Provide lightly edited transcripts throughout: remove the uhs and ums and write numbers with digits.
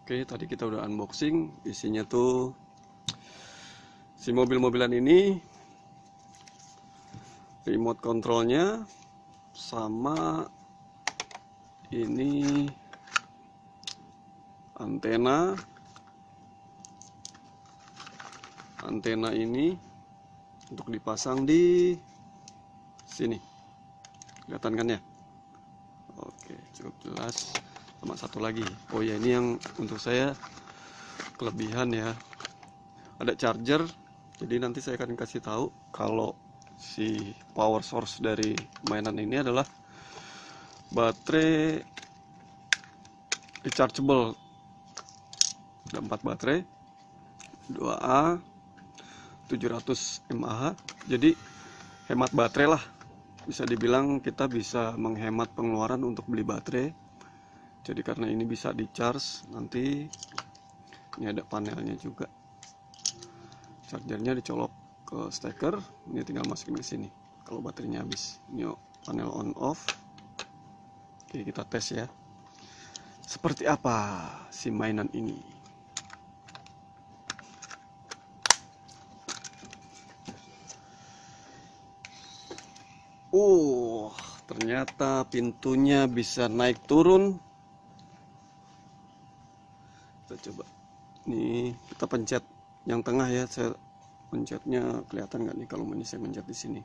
Oke, tadi kita udah unboxing. Isinya tuh si mobil-mobilan ini, remote controlnya, sama ini antena ini untuk dipasang di sini. Kelihatan kan ya? Oke, cukup jelas. Sama satu lagi, oh ya, ini yang untuk saya kelebihan ya, ada charger. Jadi nanti saya akan kasih tahu kalau si power source dari mainan ini adalah baterai rechargeable. Ada 4 baterai 2A 700 mAh, jadi hemat baterai lah, bisa dibilang kita bisa menghemat pengeluaran untuk beli baterai. Jadi karena ini bisa di charge, nanti ini ada panelnya juga, chargernya dicolok ke steker, ini tinggal masukin ke sini kalau baterainya habis. Ini panel on off. Oke, kita tes ya, seperti apa si mainan ini. Ternyata pintunya bisa naik turun. Kita coba nih, kita pencet yang tengah ya. Saya pencetnya, kelihatan nggak nih kalau ini saya pencet di sini?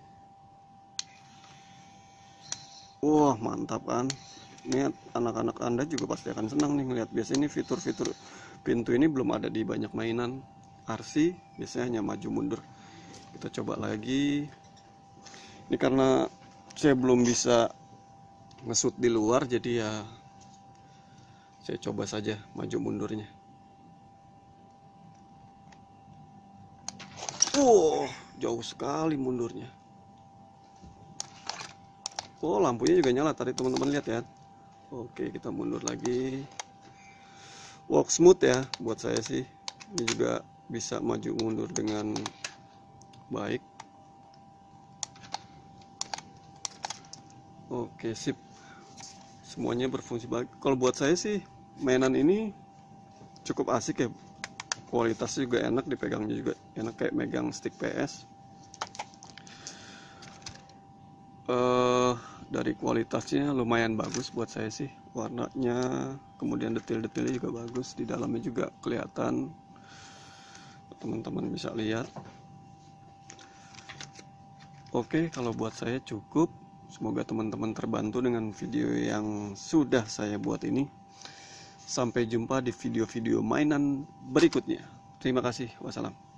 Wah, mantap kan? Ini anak-anak Anda juga pasti akan senang nih ngelihat. Biasanya ini fitur-fitur pintu ini belum ada di banyak mainan RC, biasanya hanya maju mundur. Kita coba lagi. Ini karena saya belum bisa ngesut di luar, jadi ya saya coba saja maju mundurnya. Jauh sekali mundurnya. Lampunya juga nyala tadi, teman-teman lihat ya. Oke, kita mundur lagi. Walk smooth ya buat saya sih. Ini juga bisa maju mundur dengan baik. Oke, sip. Semuanya berfungsi baik. Kalau buat saya sih mainan ini cukup asik ya. Kualitasnya juga enak, dipegangnya juga enak kayak megang stick PS. Dari kualitasnya lumayan bagus buat saya sih. Warnanya, kemudian detail-detailnya juga bagus. Di dalamnya juga kelihatan. Teman-teman bisa lihat. Oke, kalau buat saya cukup. Semoga teman-teman terbantu dengan video yang sudah saya buat ini. Sampai jumpa di video-video mainan berikutnya. Terima kasih. Wassalam.